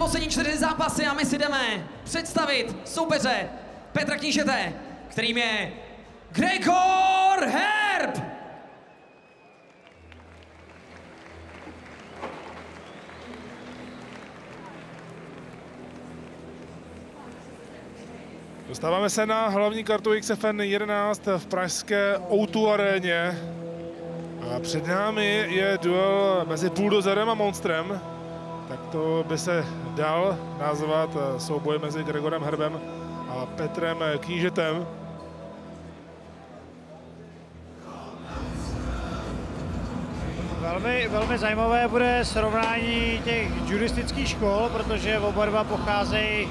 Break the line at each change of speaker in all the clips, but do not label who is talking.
poslední 4 zápasy a my si jdeme představit soupeře Petra Knížete, kterým je Gregor Herb.
Dostáváme se na hlavní kartu XFN 11 v pražské O2 aréně. A před námi je duel mezi Bulldozerem a Monstrem. Tak to by se dal nazvat souboj mezi Gregorem Herbem a Petrem Knížetem.
Velmi zajímavé bude srovnání těch judistických škol, protože oba dva pocházejí,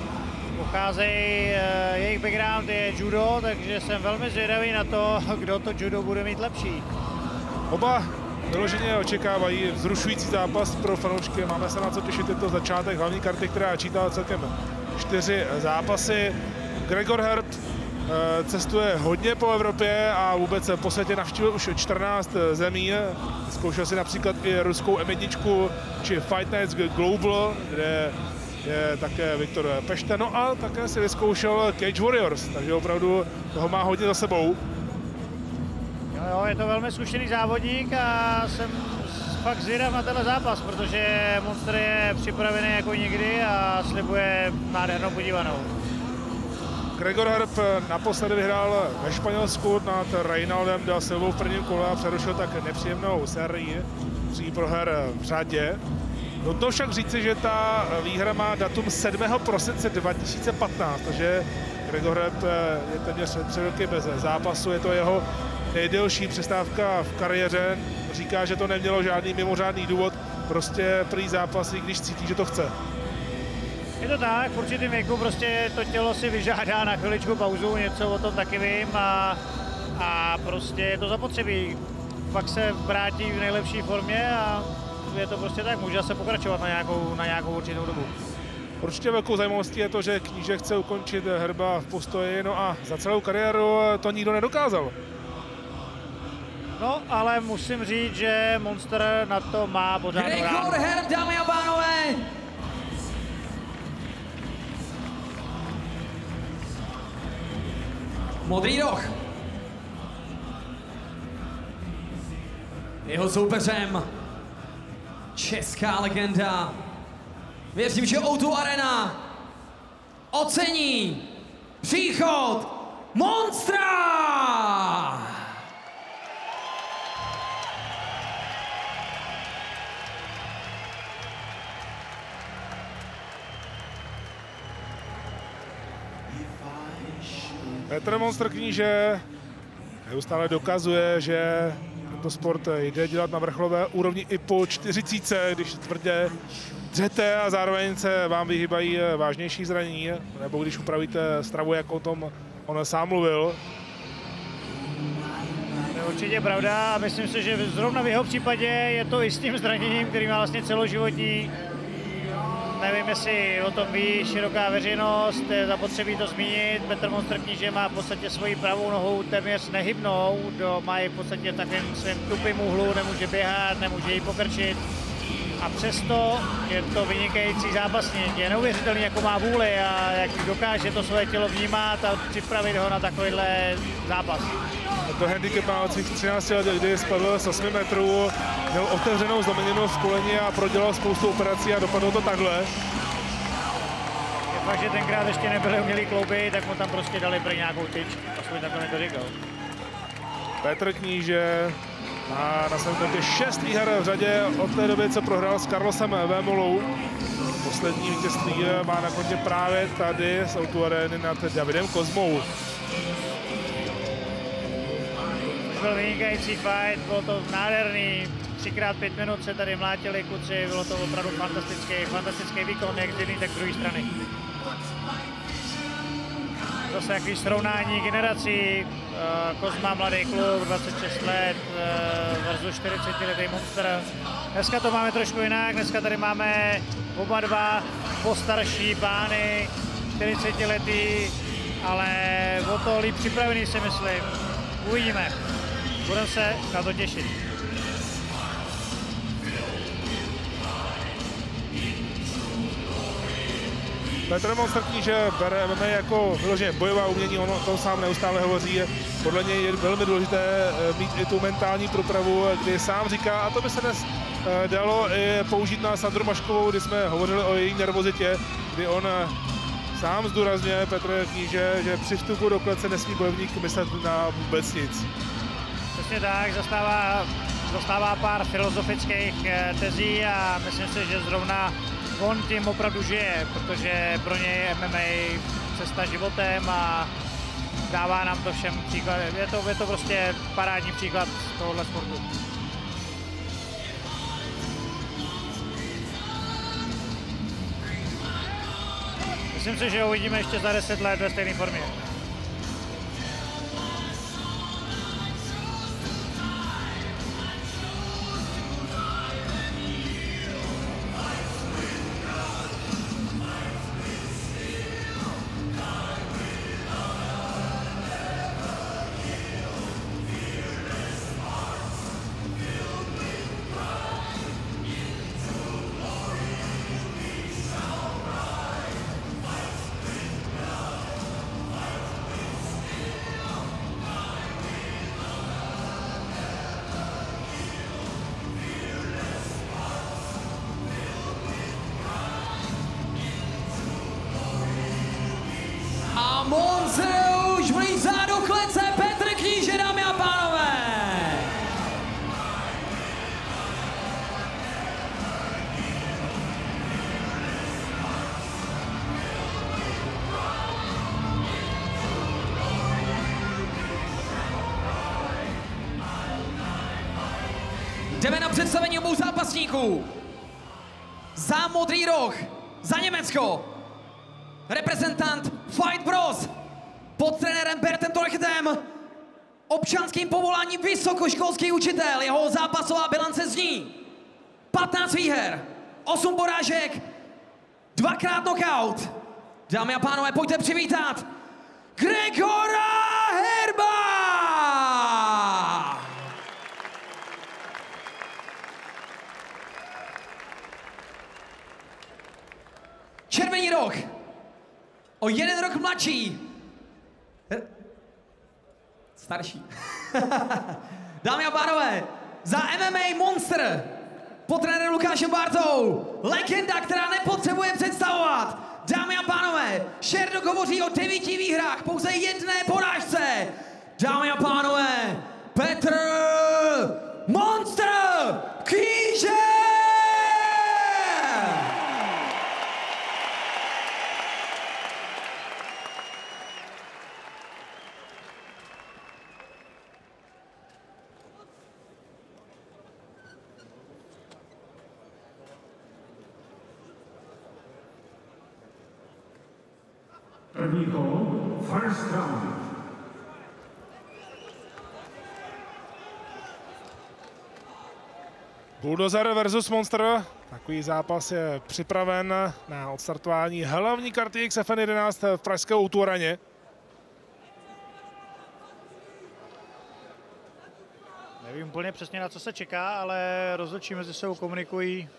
jejich background je judo, takže jsem velmi zvědavý na to, kdo to judo bude mít lepší.
Oba vyloženě očekávají vzrušující zápas pro fanoušky. Máme se na co těšit, je to začátek hlavní karty, která čítá celkem 4 zápasy. Gregor Herb cestuje hodně po Evropě a vůbec po světě navštívil už 14 zemí. Zkoušel si například i ruskou M1 či Fight Nights Global, kde je také Viktor Pešta, no a také si vyzkoušel Cage Warriors, takže opravdu toho má hodně za sebou.
Jo, je to velmi zkušený závodník a jsem fakt zvědav na tenhle zápas, protože Monster je připravený jako nikdy a slibuje nádhernou podívanou.
Gregor Herb naposledy vyhrál ve Španělsku nad Reinaldem da Silvou v prvním kole a přerušil tak nepříjemnou sérii 3 proher v řadě. Nutno však říci, že ta výhra má datum 7. prosince 2015, takže Gregor Herb je téměř 3 roky bez zápasu, je to jeho nejdelší přestávka v kariéře. Říká, že to nemělo žádný mimořádný důvod, prostě prý zápasy, když cítí, že to chce.
Je to tak, v určitém věku prostě to tělo si vyžádá na chviličku pauzu, něco o tom taky vím a prostě je to zapotřebí. Pak se vrátí v nejlepší formě a je to prostě tak, může se pokračovat na nějakou určitou dobu.
Určitě velkou zajímavostí je to, že Kníže chce ukončit Herba v postoji, no a za celou kariéru to nikdo nedokázal.
No, ale musím říct, že Monster na to má pořádnou ránu.
Gregor Herb, dámy a pánové! Modrý roh. Jeho soupeřem česká legenda. Věřím, že O2 Arena ocení příchod Monstra!
Petr Monster Kníže neustále dokazuje, že tento sport jde dělat na vrcholové úrovni i po 40, když tvrdě dřete a zároveň se vám vyhýbají vážnější zranění, nebo když upravíte stravu, jak o tom on sám mluvil.
To je určitě pravda a myslím si, že zrovna v jeho případě je to i s tím zraněním, který má vlastně celoživotní. Nevím, jestli o tom ví široká veřejnost, je zapotřebí to zmínit. Petr Monster Kníže má v podstatě svoji pravou nohou téměř nehybnou, má ji v podstatě takovým svým tupým úhlu, nemůže běhat, nemůže ji pokrčit. A přesto je to vynikající zápasník, je neuvěřitelný, jako má vůli a jak dokáže to své tělo vnímat a připravit ho na takovýhle zápas.
To handicap má od svých 13 let, kdy spadl z 8 metrů, měl otevřenou zlomeninu v koleni a prodělal spoustu operací a dopadlo to takhle.
Je fakt, že tenkrát ještě nebyly umělý klouby, tak mu tam prostě dali prý nějakou tyč, aspoň takhle mi to říkal.
Petr Kníže má na svém kontě 6 výher v řadě od té doby, co prohrál s Carlosem Vémolou. Poslední vítězství má na kontě právě tady z O2 Areny nad Davidem Kozmou.
Byl vynikající fight, bylo to nádherný, 3x5 minut se tady mlátili kluci, bylo to opravdu fantastický výkon, jak z jedné, tak z druhé strany. Zase jaký srovnání generací, Kozma mladý kluk, 26 let, versus 40-letý Monster. Dneska to máme trošku jinak, dneska tady máme oba dva postarší pány, 40-letý, ale o to líp připravený si myslím. Uvidíme. Budeme se na to těšit.
Petr Monster Kníže bere MMA jako vyloženě bojová umění, on to sám neustále hovoří. Podle něj je velmi důležité mít i tu mentální průpravu, kdy sám říká, a to by se dnes dalo i použít na Sandru Maškovou, kdy jsme hovořili o její nervozitě, kdy on sám zdůrazňuje, Petr Kníže, že při vstupu do klece nesmí bojovník myslet na vůbec nic.
Přesně tak, zastává pár filozofických tezí a myslím si, že zrovna on tím opravdu žije, protože pro něj je MMA cesta životem a dává nám to všem příklad. Je to prostě parádní příklad tohohle sportu. Myslím si, že ho uvidíme ještě za 10 let ve stejné formě.
Monster už vlízá do klece, Petr Kníže, dámy a pánové! Jdeme na představení obou zápasníků. Za modrý roh, za Německo, reprezentant Fight Bros pod trenérem Bertem Torchetem, občanským povoláním vysokoškolský učitel. Jeho zápasová bilance zní 15 výher, 8 porážek, 2krát knockout. Dámy a pánové, pojďte přivítat Gregora Herba! Červený roh, o 1 rok mladší. Starší. Dámy a pánové, za MMA Monster pod trenérem Lukášem Bartou, legenda, která nepotřebuje představovat. Dámy a pánové, Šerdok hovoří o 9 výhrách, pouze 1 porážce. Dámy a pánové, Petr Monster Kníže!
První kolo, first round.
Bulldozer versus Monster. Takový zápas je připraven na odstartování hlavní karty XFN 11 v pražské O2 Areně.
Nevím úplně přesně, na co se čeká, ale rozhodčí mezi sebou komunikují.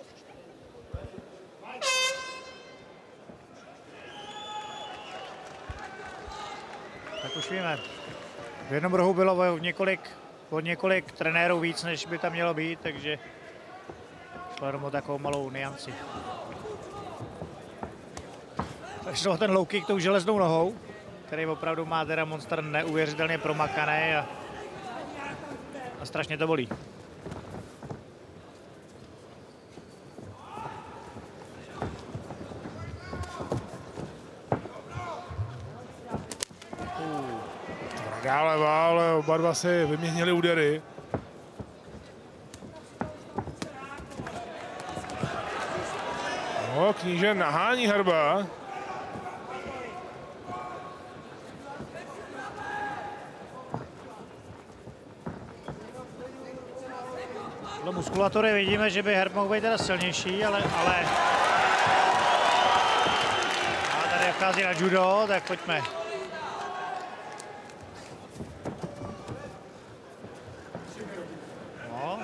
Tak už víme. V jednom rohu bylo od několik trenérů víc, než by tam mělo být, takže šlo jenom o takovou malou nianci. Tak šlo ten low kick tou železnou nohou, který opravdu má teda Monster neuvěřitelně promakaný a strašně to bolí.
Tvrdá levá, ale oba dva si vyměnili údery. No, Kníže nahání Herba.
Podle muskulatury vidíme, že by Herb mohl být teda silnější, ale tady vchází na judo, tak pojďme. No.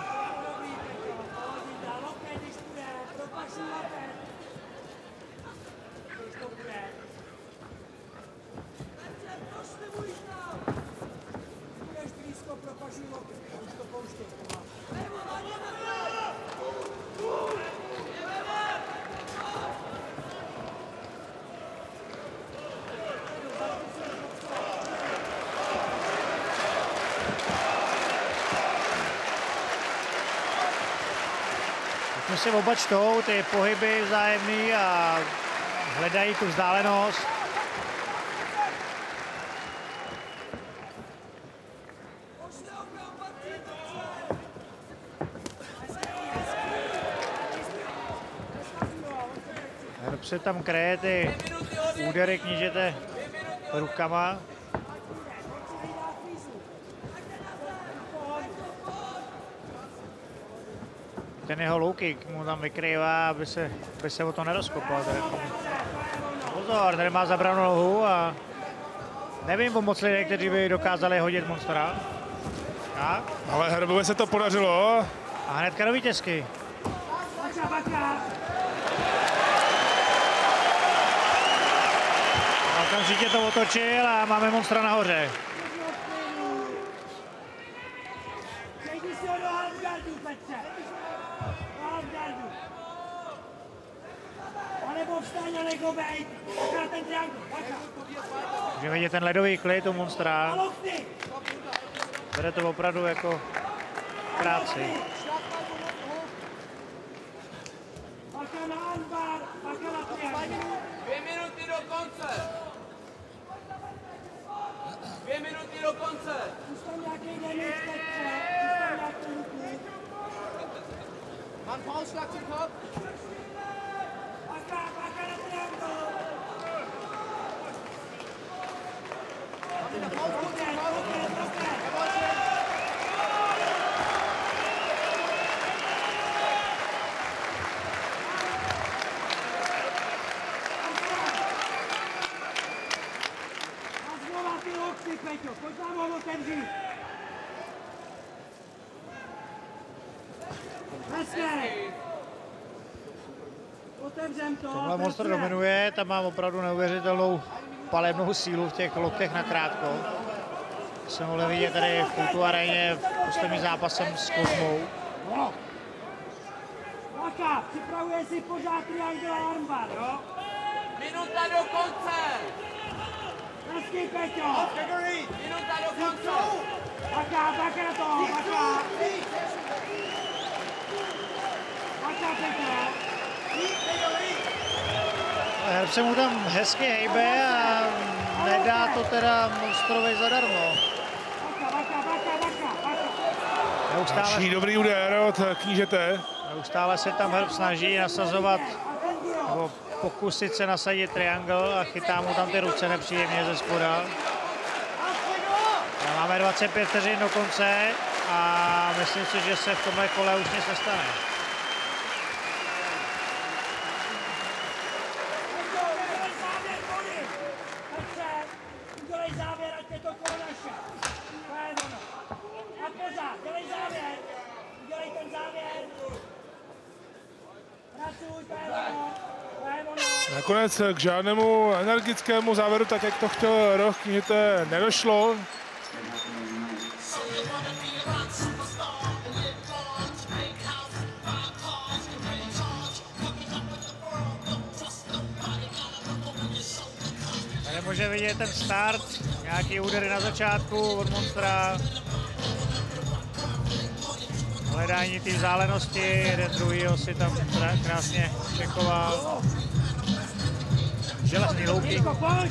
Si oba čtou ty pohyby vzájemný a hledají tu vzdálenost. Herb se tam kreje ty údery knížete rukama. Ten jeho low kick mu tam vykrývá, aby se o to nerozkopal. Pozor, tady má zabranou nohu a nevím o moc lidé, kteří by dokázali hodit Monstra. Tak.
Ale Herbovi se to podařilo.
A hnedka do vítězky. Okamžitě to otočil a máme Monstra nahoře. Můžeme vidět ten ledový klid u Monstra. Bere to opravdu jako práci.
2 minuty do konce. 2 minuty do konce. Mám Faustschlag zum Kopf.
Tohle Monster dominuje, tam má opravdu neuvěřitelnou palebnou sílu v těch loktech na krátko. Jsem mohli vidět tady v Kultu aréně poslední zápasem s Kozmou.
Maka, připravuje si pořád triangle armbar, jo?
Minuta do konce.
Hezký, Peťo!
Minuta do konce.
Maka, tak na to, Maka! Maka, Peťo!
Herb se mu tam hezky hejbe a nedá to teda Monstrovi zadarmo.
Další dobrý úder od knížete.
Neustále se tam Herb snaží nasazovat, nebo pokusit se nasadit triangle a chytá mu tam ty ruce nepříjemně ze spoda. Máme 25 vteřin do konce a myslím si, že se v tomhle kole už nic nestane.
Nakonec k žádnému energickému závěru, tak jak to chtěl Roh knížete, nedošlo.
Tady může vidět ten start, nějaký údery na začátku od Monstra. Hledání té vzdálenosti, jeden druhýho si tam krásně čekoval. Železný low kick.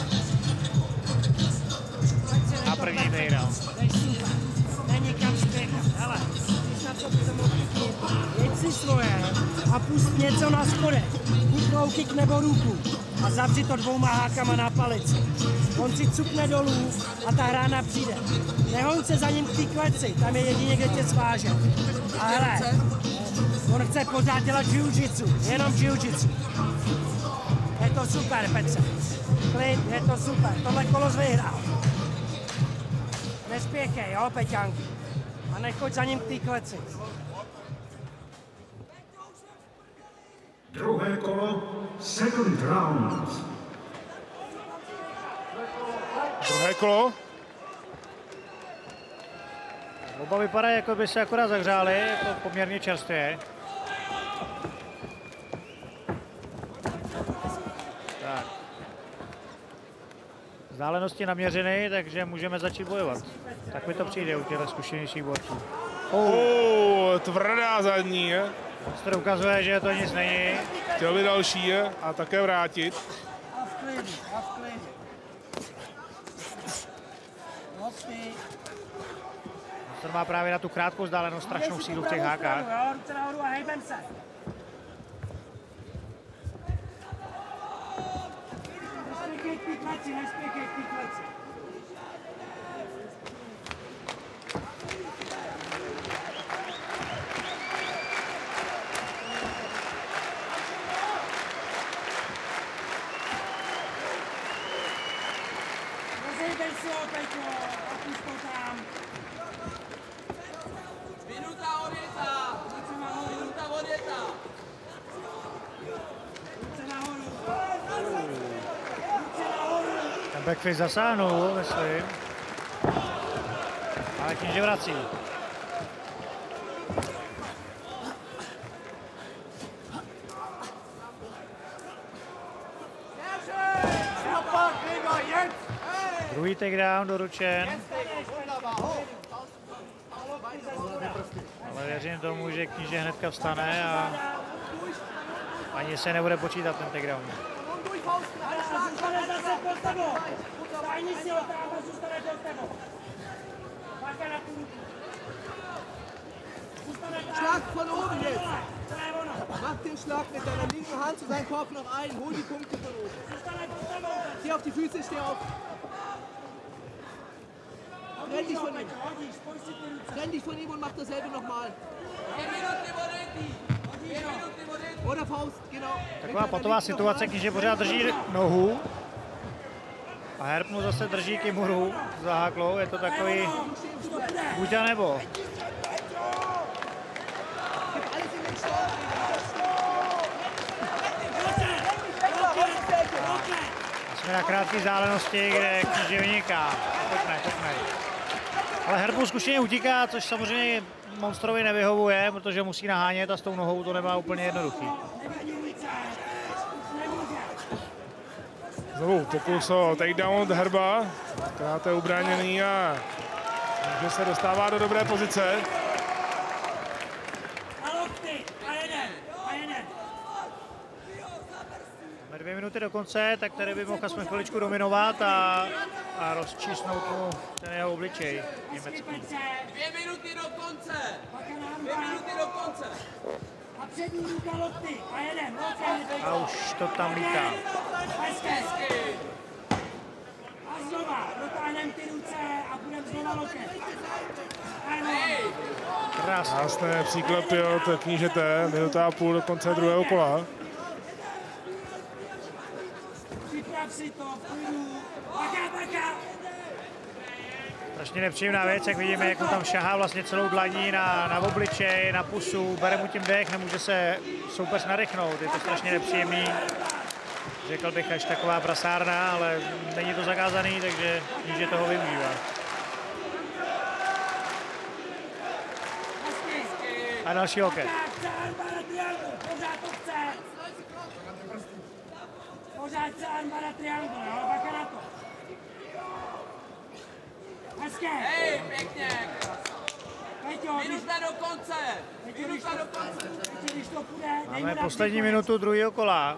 A první vyhrál.
Není kam spěchat, hele, když na to budeme chytit, jeď si svoje a pust něco na spodek. Buď low kick nebo ruku a zavři to 2 hákama na palici. On si cupne dolů a ta hrána přijde. Nehoň se za ním k té kleci, tam je jedině, kde tě sváže. A hele, on chce pořád dělat jiu-jitsu, jenom jiu-jitsu. Je to super, Petře. Klid, je to super, tohle kolo vyhrál. Nespěchej, jo, Peťánky. A nechoď za ním k té kleci.
Druhé kolo, second round.
Druhé kolo.
Oba vypadají, jako by se akorát zahřáli, jako poměrně čerstvě. Tak. Vzdálenosti naměřeny, takže můžeme začít bojovat. Tak mi to přijde u těchto zkušenějších borců.
Tvrdá zadní.
Monster ukazuje, že to nic není.
Chtěl by další a také vrátit.
A v klidu, a v klidu.
Monster má právě na tu krátkou vzdálenost strašnou sílu v těch hákách.
Jo, ruce nahoru a hejbem se. Nespěchej k té kleci, nespěchej k té kleci. Rozejbej si ho, Peťo, a pust to tam.
Minuta odjeta. Minuta odjeta.
Ruce nahoru. Ruce nahoru.
Ten backface zasáhnul, myslím. Ale kníže vrací. Druhý takedown doručen. Ale věřím tomu, že kníže hnedka vstane a ani se nebude počítat ten takedown.
A zůstane zase pod tebou. Stáhni si ho tam a zůstane pod tebou. Bacha na tu ruku. Zůstane tam.
Schlag von oben jetzt.
To je ono.
Mach den Schlag mit deiner linken Hand zu seinem Kopf noch ein. Hol die Punkte von oben.
Zůstane pod tebou.
Steh auf die Füße, steh auf. Trenn dich von ihm.
Hodíš, pojď si ty ruce.
Trenn dich von ihm und mach dasselbe nochmal. Oder Faust, genau.
Taková patová situace, kníže pořád drží nohu a Herb mu zase drží Kimuru za háklou, je to takový buď a nebo. Jsme na krátké vzdálenosti, kde kníže vyniká. Pojďme. Ale Herb mu zkušeně utíká, což samozřejmě Monstrovi nevyhovuje, protože musí nahánět a s tou nohou to nemá úplně jednoduchý.
Znovu pokus o takedown od Herba. Krát je ubráněný a že se dostává do dobré pozice.
A lokty. A jeden.
Máme 2 minuty do konce, tak tady by mohl aspoň chviličku dominovat a rozčísnout mu ten jeho obličej německý.
2 minuty do konce. 2 minuty do konce.
A přední ruka lokty. A jeden.
A už to tam lítá.
Hezky.
A znova. Dotáhnem ty ruce a budeme znova loket.
Krásně.
Krásné příklepy od knížete. Minuta a půl do konce druhého kola.
Připrav si to, půjdu. Baka.
Strašně nepříjemná věc, jak vidíme, jak mu tam šahá vlastně celou dlaní na obličej, na pusu, bere mu tím dech, nemůže se soupeř nadechnout, je to strašně nepříjemný. Řekl bych až taková prasárna, ale není to zakázaný, takže kníže toho využívá. A další loket.
Pořád chce armbara triangl, jo, baka na to. Hezké.
Hej, pěkně.
Peťo,
Minuta do konce. Minuta do konce.
když to půjde,
Máme poslední minutu druhého kola.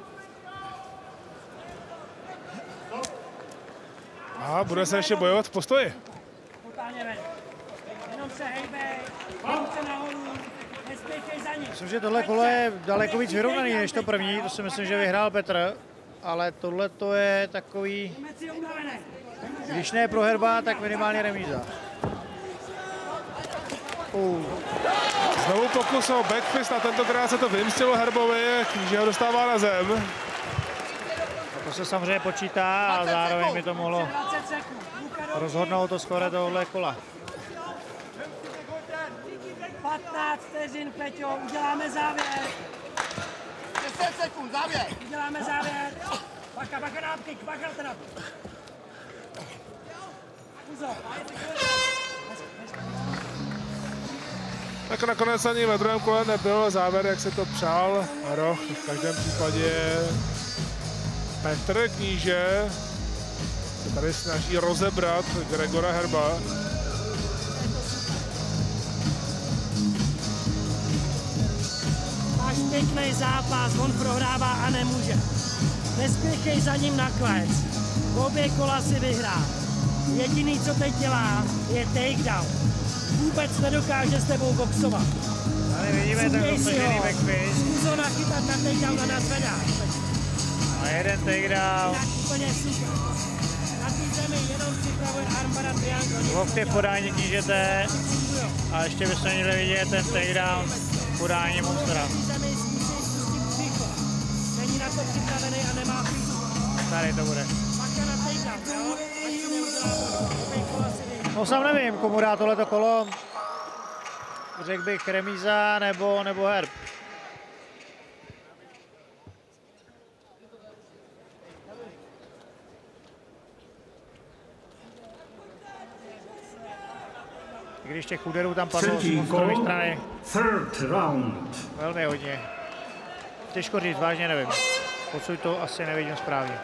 A bude se ještě bojovat v postoji.
Totálně ven. Jenom se hejbej, ruce nahoru, nespěchej za ním.
Myslím, že tohle kolo je daleko víc vyrovnaný než to první, to si myslím, že vyhrál Petr, ale tohle to je takový,
Meci je unavený.
když ne pro Herba, tak minimálně remíza.
Znovu pokus o backfist a tentokrát se to vymstilo Herbovi, kníže ho dostává na zem.
To se samozřejmě počítá a zároveň by to mohlo
20 sekund.
rozhodnout to skóre tohohle kola.
15 vteřin, Peťo, uděláme závěr.
10 sekund, závěr.
Uděláme závěr. Baka na kick, baka na to. Pozor.
Tak nakonec ani ve druhém kole nebyl závěr, jak se to přál Roch. V každém případě Petr Kníže se tady snaží rozebrat Gregora Herba.
Máš pěkný zápas, on prohrává a nemůže. Nespěchej za ním na klec. Obě kola si vyhrá. Jediný, co teď dělá, je takedown. Vůbec nedokáže s tebou boxovat.
Tady vidíme ten dosažený backfist.
Zkus ho nachytat na takedown a na zvedání.
A jeden takedown.
Tak úplně super. Na té zemi jenom připravuje armbar a triangle.
Lokty v podání Knížete. A ještě byste měli vidět ten takedown v podání Monstra.
Na té zemi zkusí spustit břicho. Není na to připravený a nemá písu.
Tady to bude.
Bacha na takedown, jo? Ať si neudělá to. Obě kola si vyhrá.
No sám nevím, komu dá tohleto kolo. Řekl bych remíza nebo Herb. Když těch úderů tam padlo z
Třetí
Monstrovy
kolo,
strany
third round.
velmi hodně. Těžko říct, vážně nevím. Odsud to asi nevidím správně.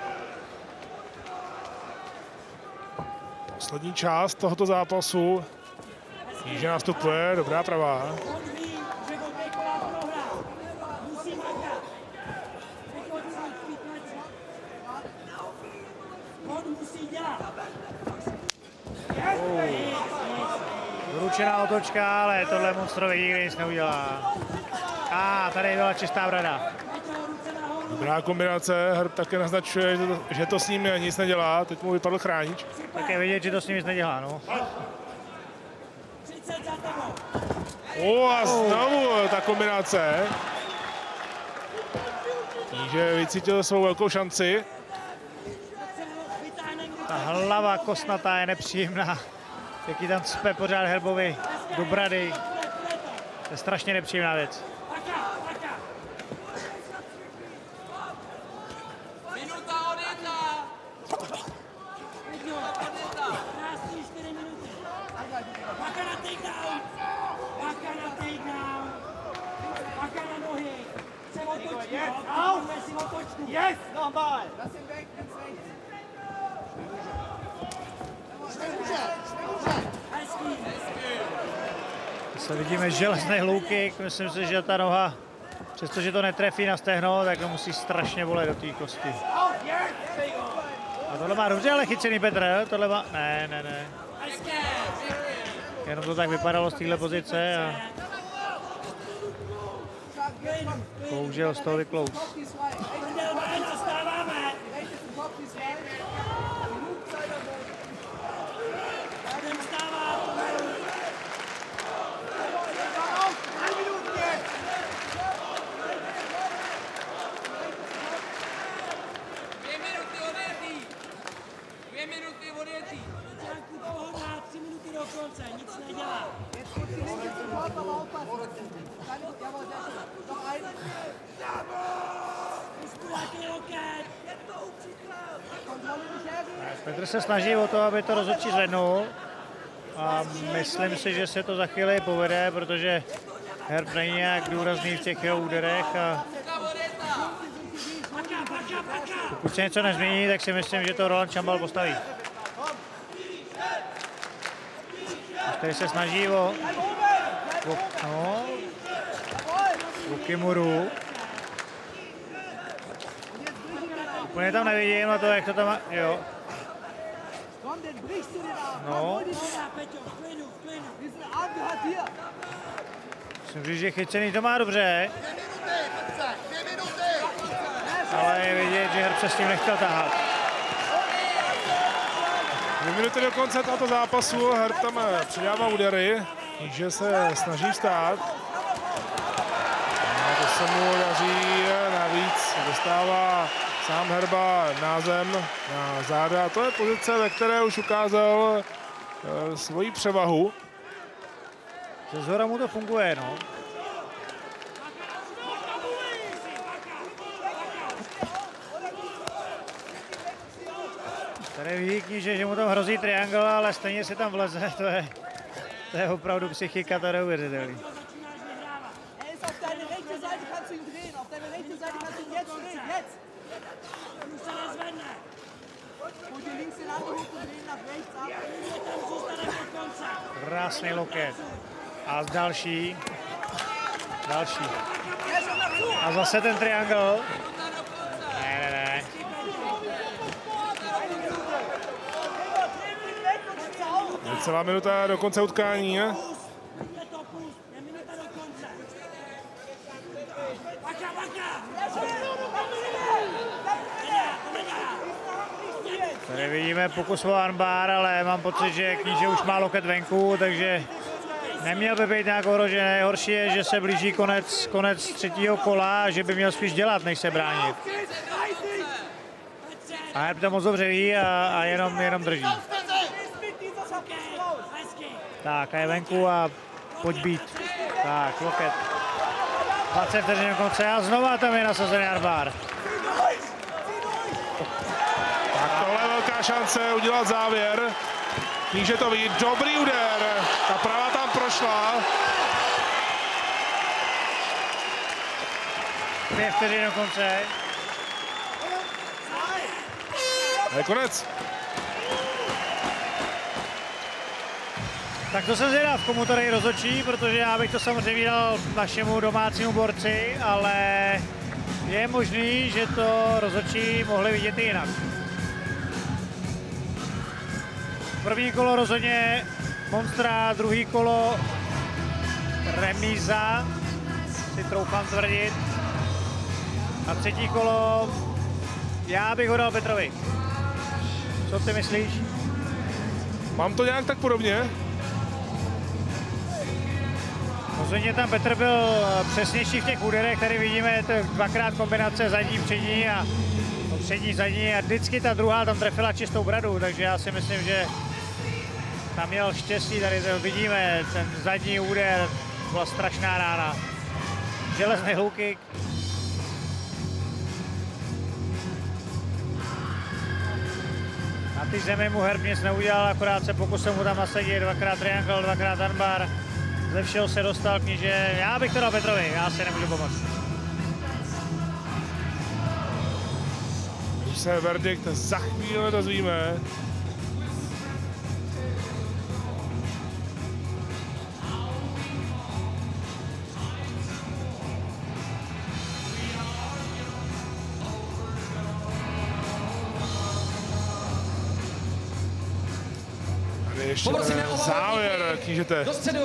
Poslední část tohoto zápasu. Kníže nastupuje, dobrá pravá.
On ví, že obě kola prohrál. Musí makat. Vychodí svůj fitness. On musí dělat.
Zručená otočka, ale tohle Monstrovi nikdy nic neudělá. A tady byla čistá brada.
Dobrá kombinace, Herb také naznačuje, že to s ním nic nedělá. Teď mu vypadl chránič.
Tak je vidět, že to s ním nic nedělá, no.
30 za tebou.
A znovu ta kombinace. Kníže vycítil svou velkou šanci.
Ta hlava kostnatá je nepříjemná. Jaký tam cpe pořád Herbovi do brady. To je strašně nepříjemná věc.
Minuta odjeta!
Krásný 4 minuty. Bacha na takedown. Bacha na takedown. Bacha na nohy. Se otočky. Pojďme si otočku.
Yes! Nochmal! Lass ihn weg, ins Rechts.
Se vidíme železný low kick. Myslím si, že ta noha, přestože to netrefí na stehno, tak to musí strašně bolet do té kosti. A tohle má dobře ale chycený Petr. Tohle má... Ne. Jenom to tak vypadalo z téhle pozice a bohužel z toho vyklous. Petr se snaží o to, aby to rozhodčí zvednul a myslím si, že se to za chvíli povede, protože Herb není nějak důrazný v těch jeho úderech a pokud se něco nezmění, tak si myslím, že to Roland Čambal postaví. Tady se snaží o Kimuru. Úplně tam nevidím na to, jak to tam má, jo. No. Musím říct, že chycený to má dobře. Ale je vidět, že Herb se s tím nechtěl tahat.
2 minuty do konce tohoto zápasu, Herb tam přidává údery, že se snaží vstát. A to se mu daří, navíc dostává sám Herba na zem, na záda. To je pozice, ve které už ukázal svoji převahu.
Ze zhora mu to funguje, no. Tady ví Kníže, že mu tam hrozí triangle, ale stejně si tam vleze, to je opravdu psychika, to je neuvěřitelný.
Už se nezvedne.
Pojď links in andere Hut und drehen nach rechts ab.
Tam zůstane pod konce.
Krásný loket. A další. A zase ten triangle. Ne.
Celá minuta do konce utkání, ne?
Tady vidíme pokus o armbar, ale mám pocit, že Kníže už má loket venku, takže neměl by být nějak ohrožený. Horší je, že se blíží konec třetího kola a že by měl spíš dělat, než se bránit. A Herb to moc dobře ví a jenom drží. Tak a je venku a pojď být. Tak, loket. 20 vteřin do konce a znova tam je nasazený armbar.
Tak tohle je velká šance udělat závěr. Kníže to ví, dobrý úder. Ta prava tam prošla.
5 vteřin do konce.
A je konec.
Tak to jsem zvědav, komu to tady rozhodčí, protože já bych to samozřejmě dal našemu domácímu borci, ale je možný, že to rozhodčí mohli vidět i jinak. První kolo rozhodně Monstra, druhý kolo remíza, si troufám tvrdit. A třetí kolo, já bych ho dal Petrovi. Co ty myslíš?
Mám to nějak tak podobně.
Rozhodně tam Petr byl přesnější v těch úderech, tady vidíme dvakrát kombinace zadní, přední a přední, zadní a vždycky ta druhá tam trefila čistou bradu, takže já si myslím, že tam měl štěstí, tady to vidíme, ten zadní úder byla strašná rána. Železný low kick. Na té zemi mu Herb nic neudělal, akorát se pokusil mu tam nasadit, dvakrát triangle, dvakrát armbar. Ze všeho se dostal Kníže, já bych to dal Petrovi, já si nemůžu pomoct.
Už se verdikt za chvíli dozvíme. Tady ještě závěr Knížete.
Do středu.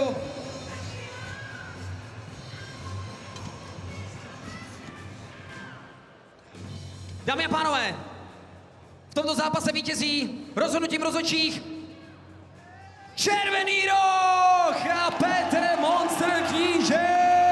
Dámy a pánové, v tomto zápase vítězí rozhodnutím rozhodčích Červený roh a Petr Monster Kníže!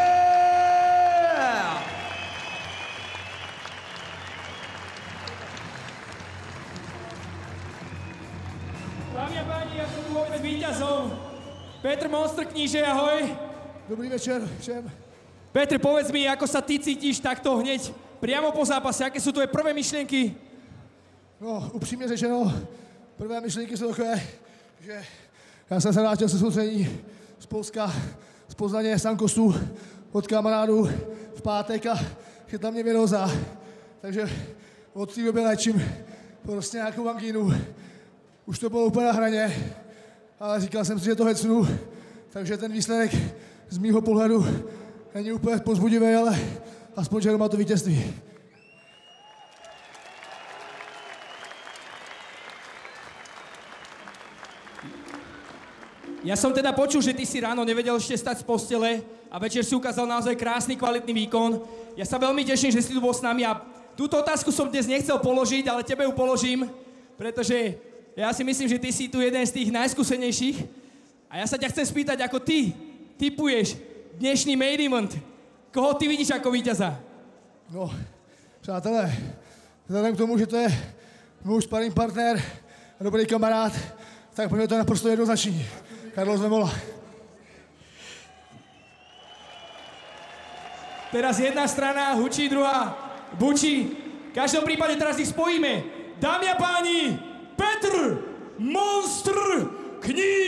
Dámy a páni, ja som tu vôbec víťazom. Petr Monster Kníže, ahoj.
Dobrý večer všem.
Petr, povedz mi, ako sa ty cítiš takto hneď priamo po zápase, aké sú tvoje prvé myšlienky?
No, upřímně řečeno, prvé myšlenky jsou takové, že já jsem se vrátil se soustředění z Polska, z Poznaně, z Sankostu, od kamarádů v pátek a chytla mě viróza. Takže od té doby léčím prostě nějakou angínu. Už to bylo úplně na hraně, ale říkal jsem si, že to hecnu, takže ten výsledek z mýho pohledu není úplně povzbudivý, ale aspoň, že doma to vítězství.
Ja som teda počul, že ty si ráno nevedel ešte stať z postele a večer si ukázal naozaj krásny, kvalitný výkon. Ja sa veľmi teším, že si tu bol s nami a túto otázku som dnes nechcel položiť, ale tebe ju položím, pretože ja si myslím, že ty si tu jeden z tých najskúsenejších a ja sa ťa chcem spýtať, ako ty tipuješ dnešný main event. Koho ty vidíš ako víťaza?
No, přátelé, vzhledem k tomu, že to je můj sparring partner a dobrý kamarád, tak pro mě to je naprosto jednoznačný. Carlos Vemola.
Teraz jedna strana hučí, druhá bučí. V každom prípade teraz ich spojíme. Dámy a páni, Petr Monster Kníže!